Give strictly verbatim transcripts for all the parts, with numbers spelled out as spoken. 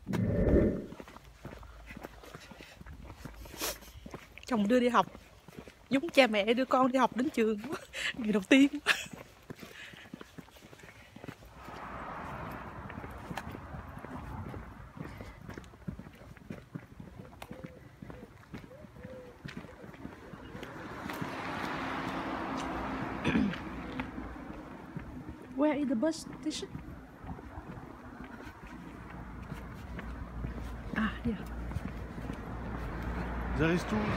Chồng đưa đi học, giống cha mẹ đưa con đi học đến trường. Ngày đầu tiên. Where is the bus station? Ah, yeah. There is two.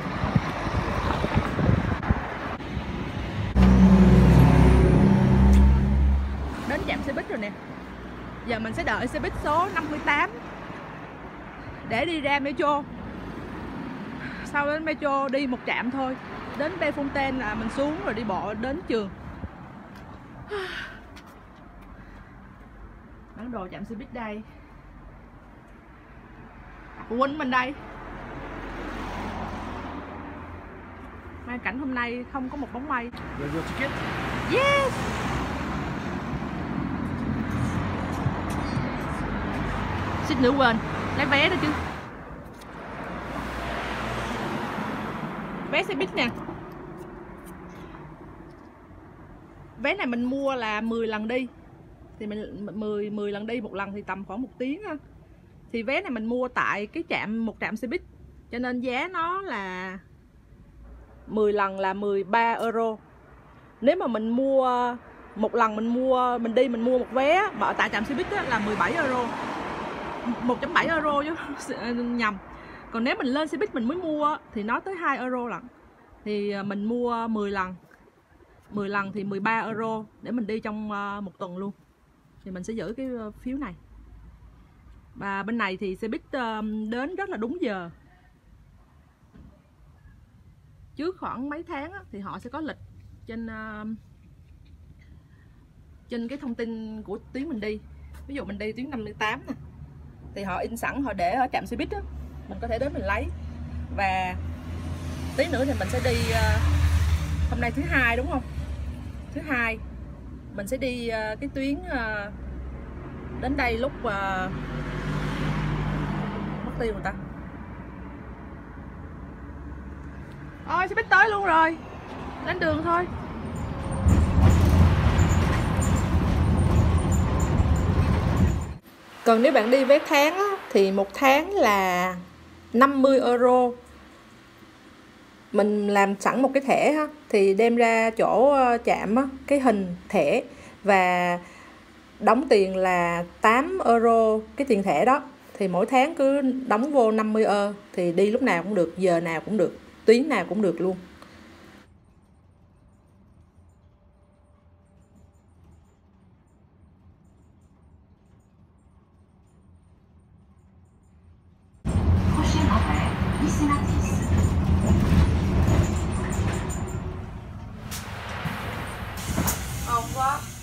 Đến trạm xe buýt rồi nè. Giờ mình sẽ đợi xe buýt số năm mươi tám để đi ra metro. Sau đến metro đi một trạm thôi, đến Prefontaine là mình xuống rồi đi bộ đến trường. Bản đồ trạm xe buýt đây. Phụ huynh mình đây. Mai cảnh hôm nay không có một bóng mây. There's your ticket. Yes. Xích nữa quên lấy vé đó chứ. Vé xe buýt nè. Vé này mình mua là mười lần đi. Thì mình mười mười lần đi, một lần thì tầm khoảng một tiếng ha. Thì vé này mình mua tại cái trạm một trạm xe buýt, cho nên giá nó là mười lần là mười ba euro. Nếu mà mình mua một lần mình mua mình đi mình mua một vé mà ở tại trạm xe buýt là mười bảy euro. một phẩy bảy euro chứ nhầm. Còn nếu mình lên xe buýt mình mới mua thì nó tới hai euro lận. Thì mình mua mười lần. mười lần thì mười ba euro để mình đi trong một tuần luôn. Thì mình sẽ giữ cái phiếu này. Và bên này thì xe buýt đến rất là đúng giờ. Trước khoảng mấy tháng thì họ sẽ có lịch trên trên cái thông tin của tuyến mình đi. Ví dụ mình đi tuyến năm mươi tám nè, thì họ in sẵn, họ để ở trạm xe buýt đó. Mình có thể đến mình lấy. Và tí nữa thì mình sẽ đi, hôm nay thứ hai đúng không? Thứ hai mình sẽ đi cái tuyến đến đây lúc mất tiêu người ta. Ôi xe buýt tới luôn rồi. Lên đường thôi. Còn nếu bạn đi vé tháng á, thì một tháng là năm mươi euro. Mình làm sẵn một cái thẻ ha, thì đem ra chỗ chạm á, cái hình thẻ và đóng tiền là tám euro cái tiền thẻ đó. Thì mỗi tháng cứ đóng vô năm mươi euro thì đi lúc nào cũng được, giờ nào cũng được, tuyến nào cũng được luôn. Au revoir.